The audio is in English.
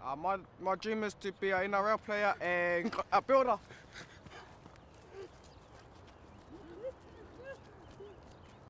My dream is to be an NRL player and a builder.